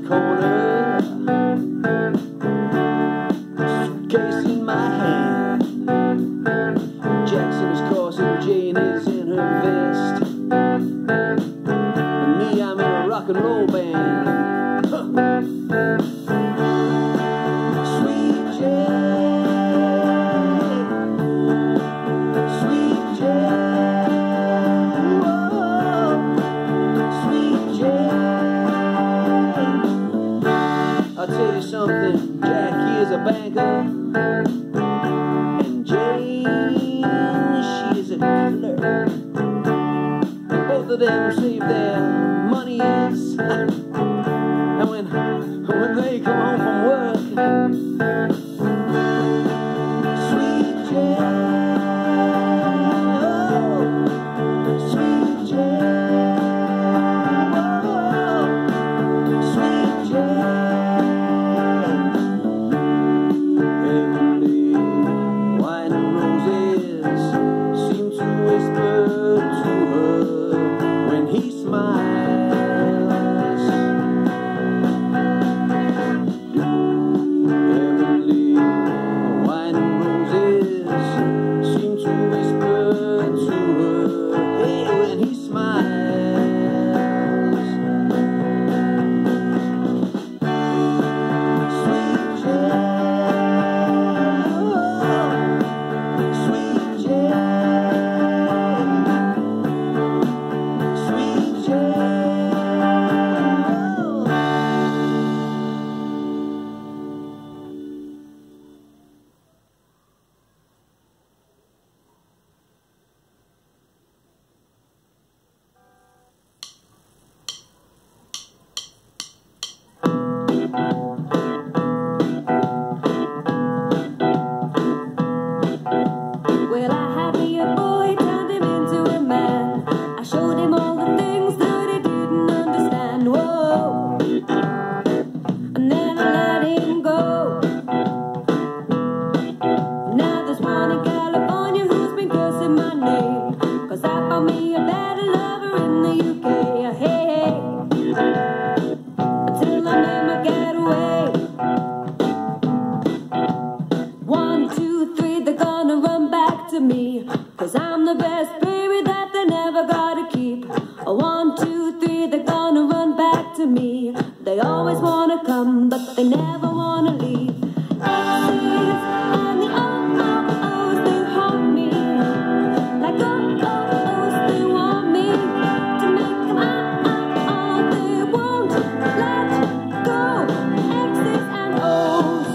corner, suitcase in my hand. Jackson is coursing, Jane is in her vest, and me, I'm in a rock and roll band. Sweet Jane, sweet Jane, whoa, sweet Jane. I'll tell you something, Jack, he is a banker, and Jane, she is a clerk. And both of them save their monies, and when they come home from work, sweet Jane, oh, sweet Jane, oh, sweet Jane. Heavenly wine and roses seem to whisper to her when he smiles. Heavenly wine and roses seem to whisper to her, hey, when he smiles. Sweet Jane, oh, sweet Jane, sweet Jane, oh. Well, I had me a boy, turned him into a man. I showed him all the things that he didn't understand. Whoa, I never let him go. Now there's one in California who's been cursing my name, 'cause I found me a better lover in the UK. Hey, hey, until I made my getaway. 1, 2, 3, they're gonna run back to me, 'cause I'm the best baby that they never gotta keep. 1, 2, 3, they're gonna run back to me. They always wanna come, but they never wanna leave. Exes and the oh-oh-ohs, they haunt me. Like oh-oh-ohs, they want me to make them ah-ah-ah. They won't let go. Exes and O's.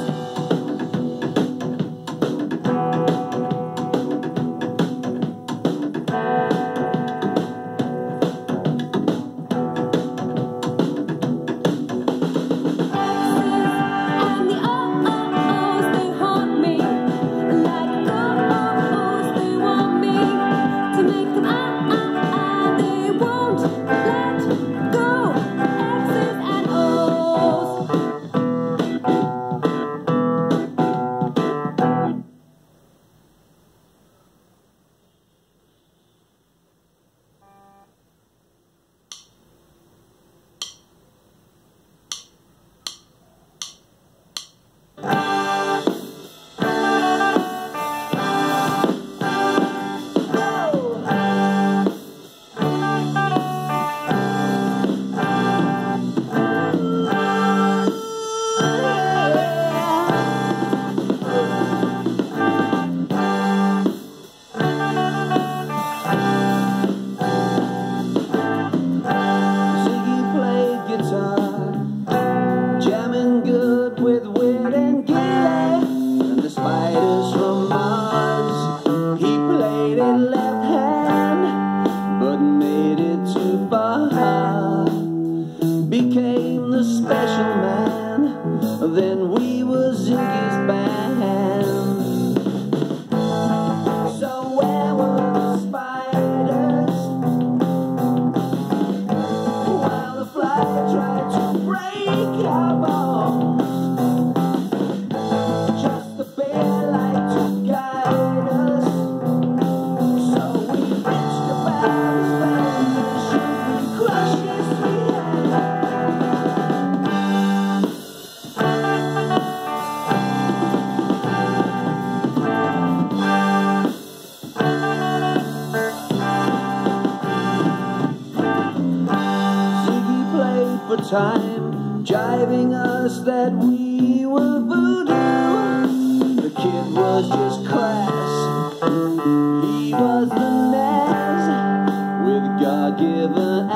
time, jiving us that we were voodoo. The kid was just crass, he was the Nas with God-given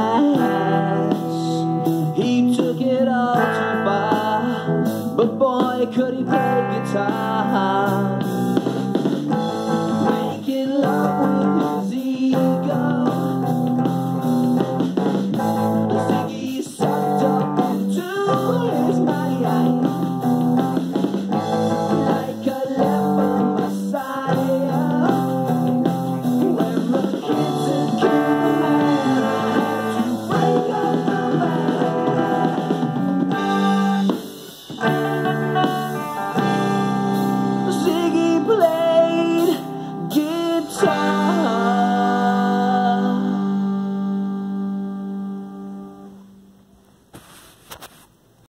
ass. He took it all too far, but boy could he play guitar.